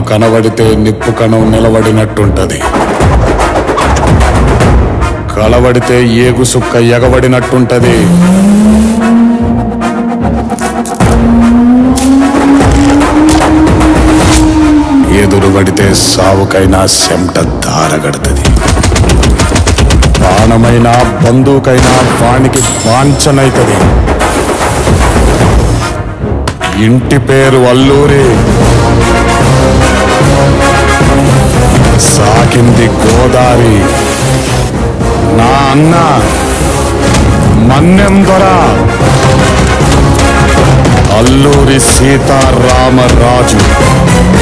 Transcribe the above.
కనబడితే నిప్పు కణం నిలబడినట్టుంటది, కలబడితే ఏగు సుక్క ఎగబడినట్టుంటది. ఎదురుబడితే సావుకైనా చెమట దారగడుతుంది. బాణమైనా బందూకైనా వానికి వాంఛనైతది. ఇంటి పేరు అల్లూరి, సాకింది గోదారి. నా అన్న మన్నెం దొర అల్లూరి సీతారామరాజు.